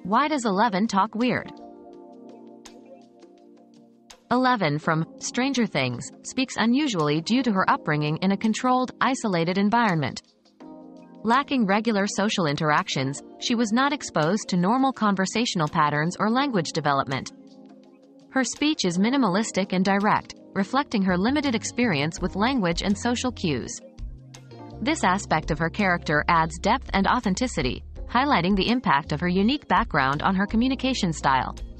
Why does Eleven talk weird? Eleven from Stranger Things speaks unusually due to her upbringing in a controlled, isolated environment. Lacking regular social interactions, she was not exposed to normal conversational patterns or language development. Her speech is minimalistic and direct, reflecting her limited experience with language and social cues. This aspect of her character adds depth and authenticity, highlighting the impact of her unique background on her communication style.